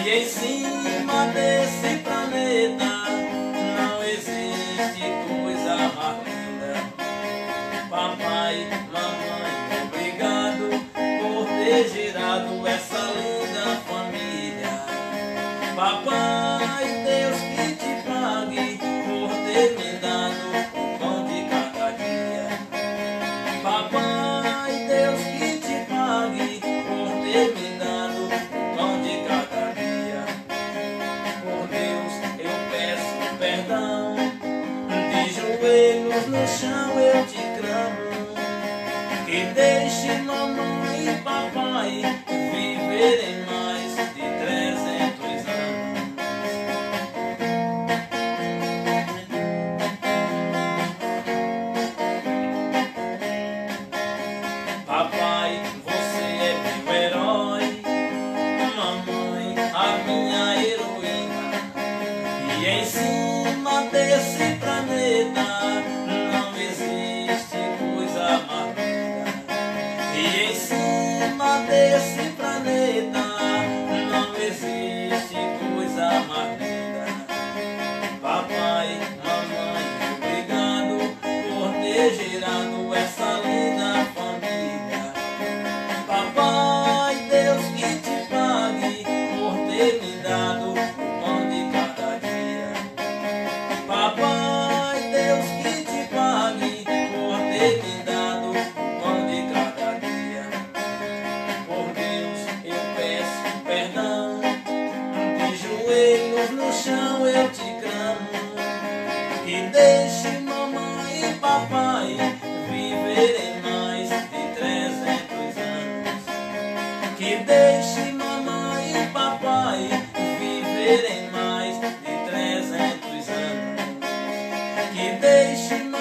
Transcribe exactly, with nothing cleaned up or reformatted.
E em cima desse planeta não existe coisa mais linda. Papai, mamãe, obrigado por ter gerado essa linda família. Papai, Deus que te pague por ter me dado o pão de cada dia. Papai, Deus que te pague por ter me dado o pão de cada dia. Por Deus eu peço perdão, de joelhos no chão eu te clamo, que deixe mamãe e papai viverem mais de trezentos anos. Papai, você é meu herói, mamãe, a minha heroína. E em cima desse planeta não existe coisa mais linda. E em cima desse planeta não existe coisa mais linda. Papai, mamãe, obrigado por ter gerado essa linda família. Papai, Deus que te pague por ter me dado o pão de cada dia. Papai, Deus que te pague por ter me dado o pão de cada dia. Por Deus eu peço perdão, de joelhos no chão eu te clamo, que deixe mamãe e papai viverem mais de trezentos anos. Que deixe mamãe e papai viverem mais de trezentos anos. Que deixe